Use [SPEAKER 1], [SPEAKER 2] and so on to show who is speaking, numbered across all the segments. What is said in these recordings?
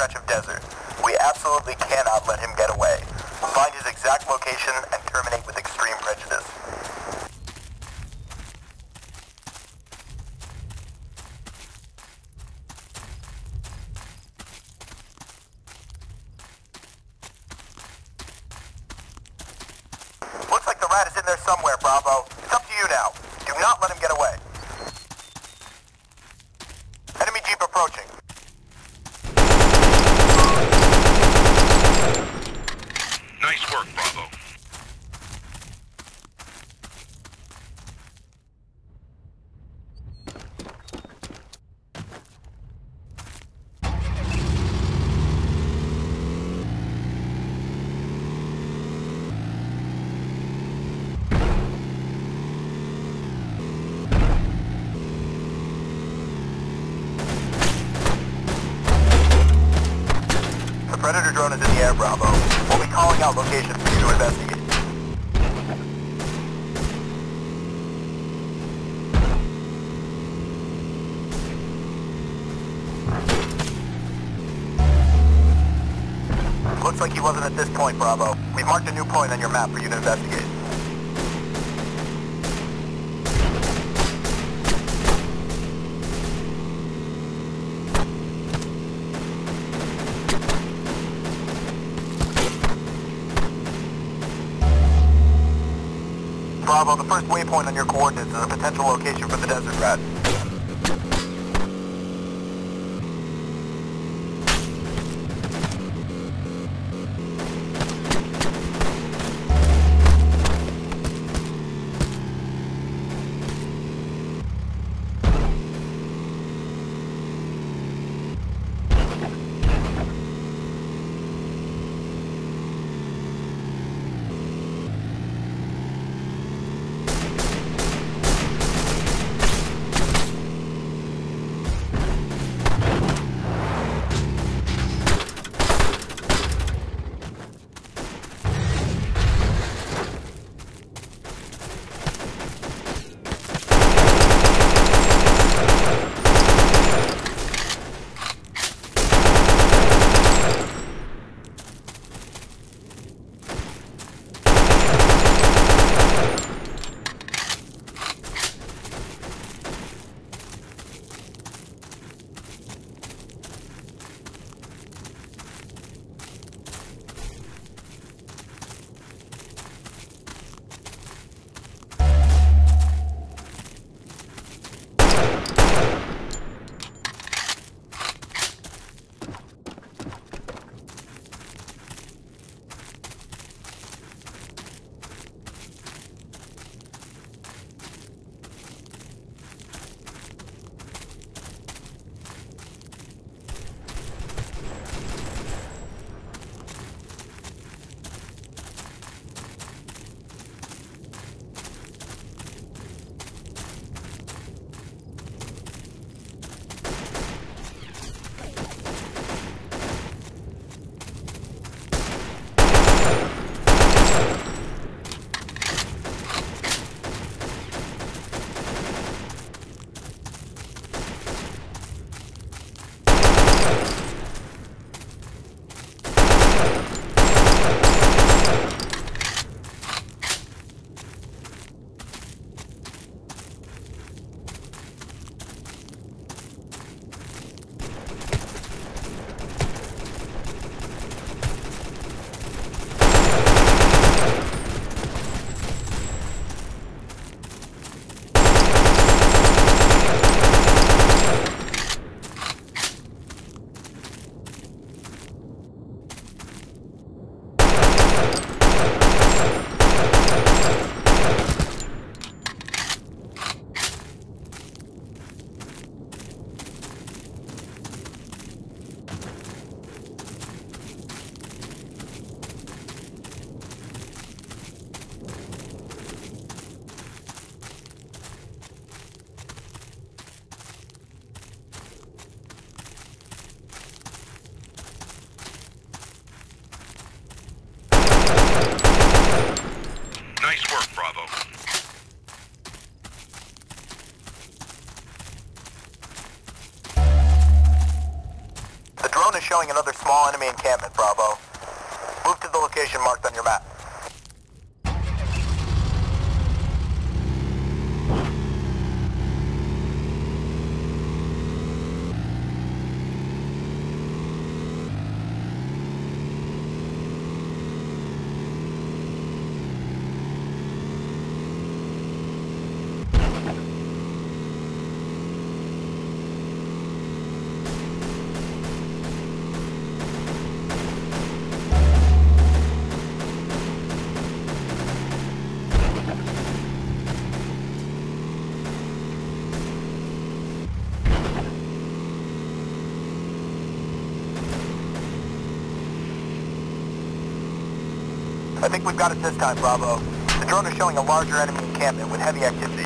[SPEAKER 1] stretch of desert. We absolutely cannot let him get away. Find his exact location and terminate with extreme prejudice. Looks like the rat is in there somewhere, Bravo. It's up to you now. Do not let him get away. Enemy jeep approaching.
[SPEAKER 2] Nice work, Bravo.
[SPEAKER 1] The Predator drone is in the air, Bravo. We'll be calling out locations for you to investigate. Looks like he wasn't at this point, Bravo. We've marked a new point on your map for you to investigate. Bravo, the first waypoint on your coordinates is a potential location for the desert rat. showing another small enemy encampment, Bravo. Move to the location marked on your map. I think we've got it this time, Bravo. The drone is showing a larger enemy encampment with heavy activity.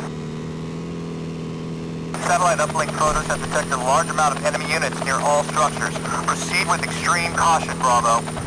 [SPEAKER 1] Satellite uplink photos have detected a large amount of enemy units near all structures. Proceed with extreme caution, Bravo.